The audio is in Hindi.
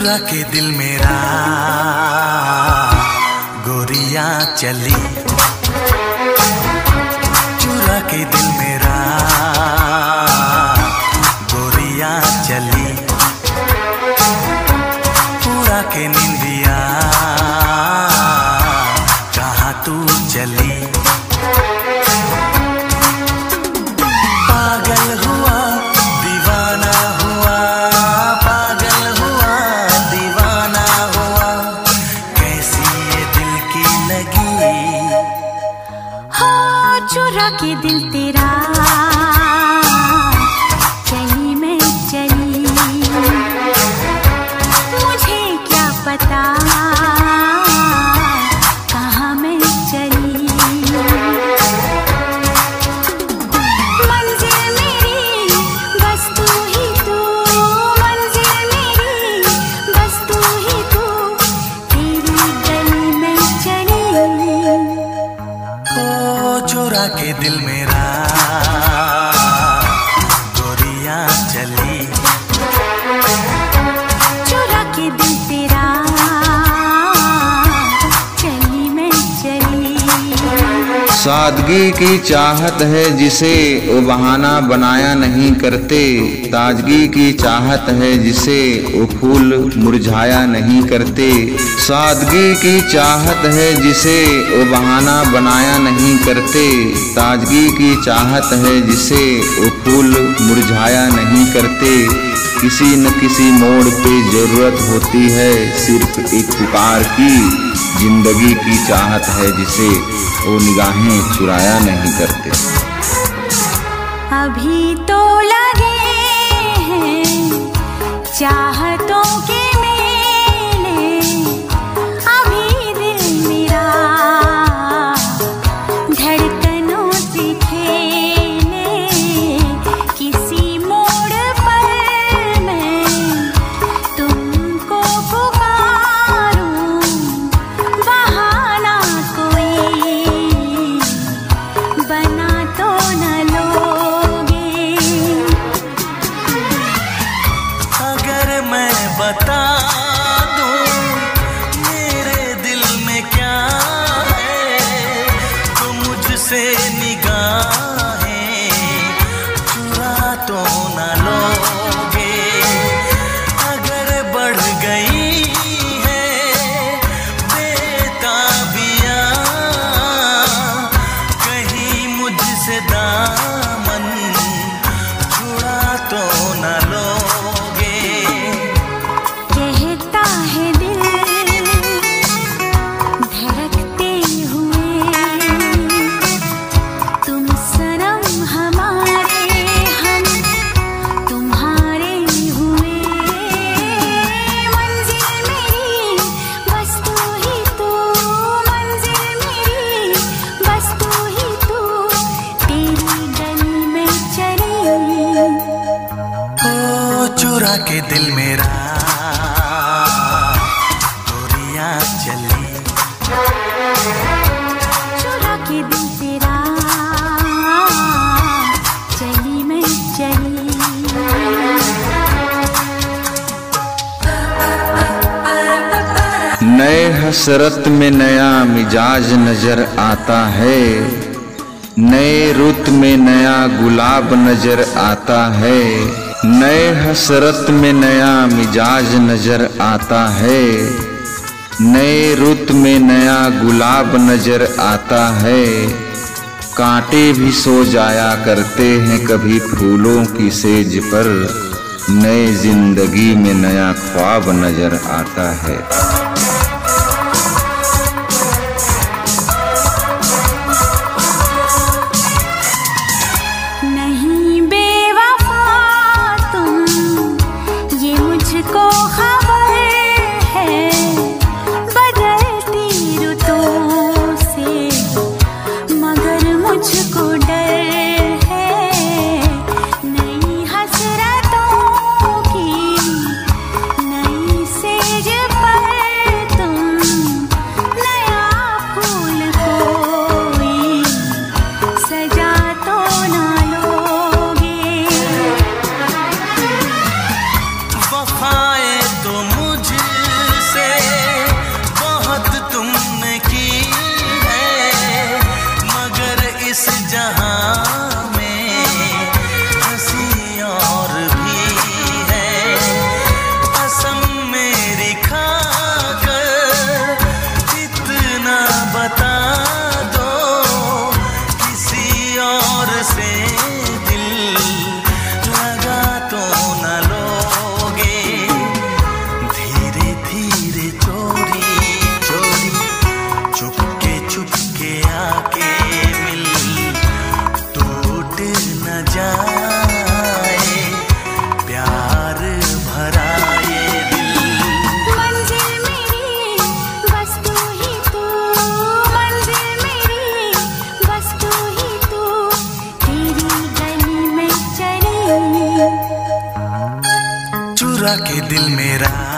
चुरा के दिल मेरा गोरियां चली, चुरा के दिल मेरा गोरियां चली, पूरा के निंदिया कहाँ तू चली। पागल हुआ दीवाना हुआ, पागल हुआ दीवाना हुआ, कैसी ये दिल की लगी। हो चुरा के दिल तेरा चली मैं चली, मुझे क्या पता कहाँ मैं चली। मंजिल मेरी बस तू ही तू, मंजिल मेरी बस तू ही तू, तेरी गली में चली। ओ चुरा के दिल मेरा गोरियां चली, चुरा के दिल तेरा चली मैं चली। सादगी की चाहत है जिसे वो बहाना बनाया नहीं करते, ताजगी की चाहत है जिसे वो फूल मुरझाया नहीं करते। सादगी की चाहत है जिसे वो बहाना बनाया नहीं करते, ताजगी की चाहत है जिसे वो फूल मुरझाया नहीं करते। किसी न किसी मोड़ पे जरूरत होती है सिर्फ एक पुकार की, जिंदगी की चाहत है जिसे वो निगाहें चुराया नहीं करते। अभी तो लगे हैं चाहतों के मेले, अभी दिल मेरा धड़कनों से खेले। किसी मोड़ पर मैं तुमको पुकारूं, बहाना कोई बना तो न लोगे। अगर मैं बता दूं मेरे दिल में क्या है, तो मुझसे निगाहें चुरा तो न लोगे। अगर बढ़ गई है बेताबियां, कहीं मुझसे दामन छुड़ा तो न लोगे। कहता है दिल धड़कते हुए, तुम सनम हमारे हम तुम्हारे हुए। मंजिल मेरी बस तू ही तू, मंजिल मेरी बस तू ही तू, तेरी गली में चली। ओ चुरा के दिल मेरा गोरियां चली, चुरा के दिल तेरा चली मैं चली। नए हसरत में नया मिजाज नजर आता है, नए रुत में नया गुलाब नजर आता है। नए हसरत में नया मिजाज नजर आता है, नए रुत में नया गुलाब नजर आता है। कांटे भी सो जाया करते हैं कभी फूलों की सेज पर, नए जिंदगी में नया ख्वाब नजर आता है। नहीं बेवफा तुम, ये मुझको खबर है, बदलती रुतों से मगर मुझको डर है। नई हसरतों की नई सेज पर चुरा के दिल मेरा।